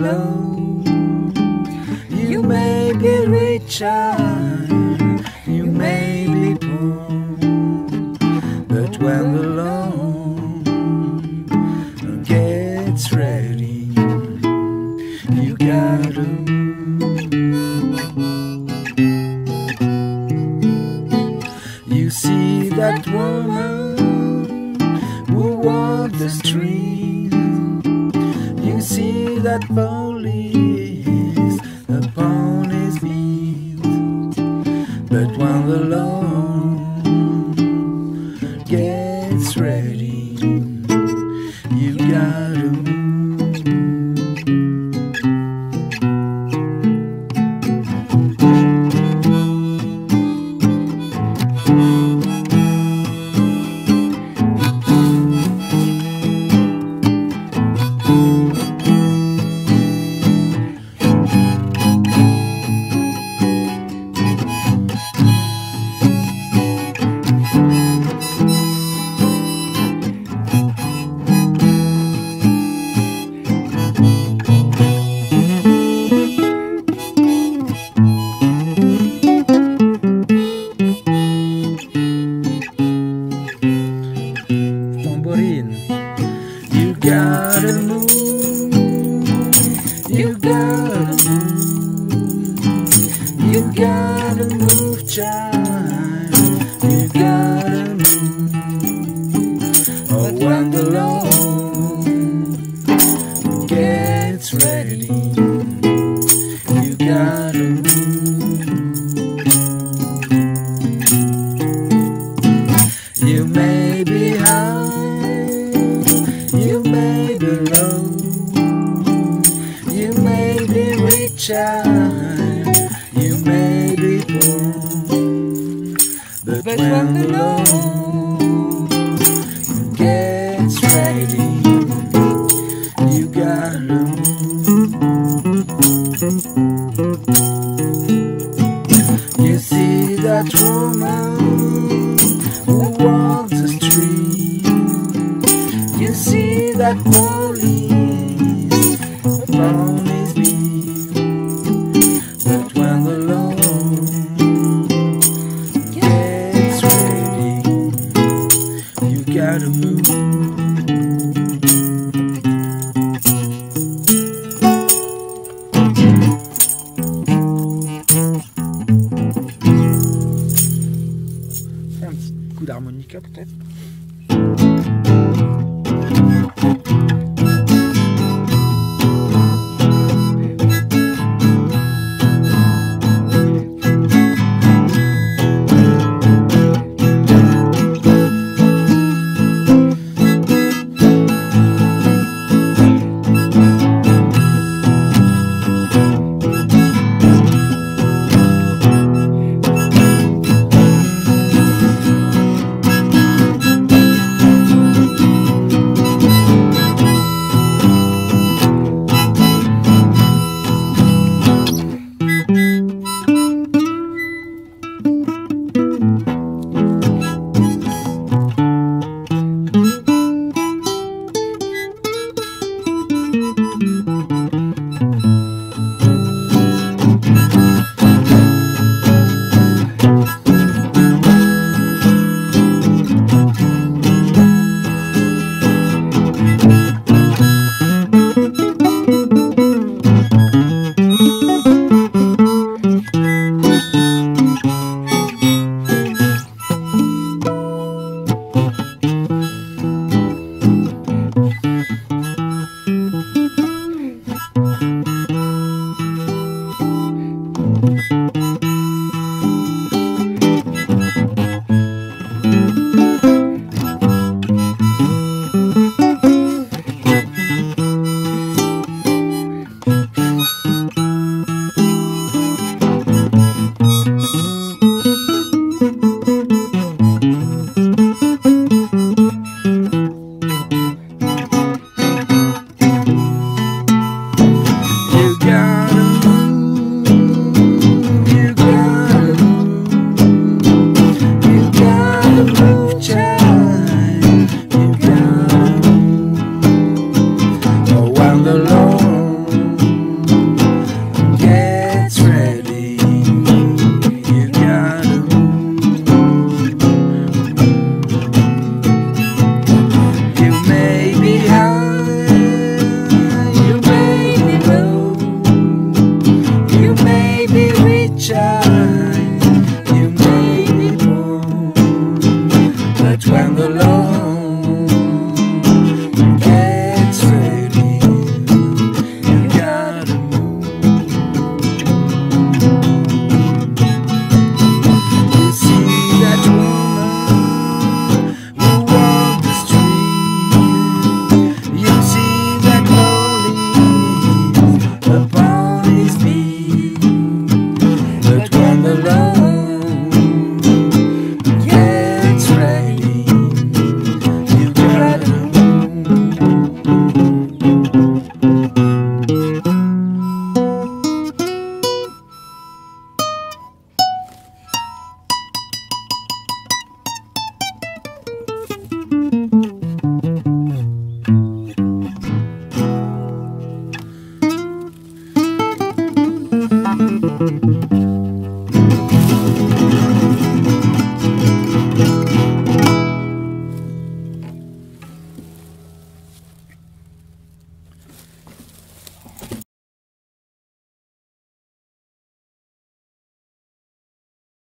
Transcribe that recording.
slow. You may be richer, you may be poor, but when the loan gets ready, you gotta move. You see that woman who walked the street, you see that police upon his beat, but when the loan gets ready, you gotta move. You gotta move, you gotta move, you gotta move, child, you gotta move. Oh, when the loan gets ready, you gotta move. You may be high, you may be low, you may be rich, you may be poor, but when the loan gets ready, you gotta move. You see that woman who walks the street, you see that police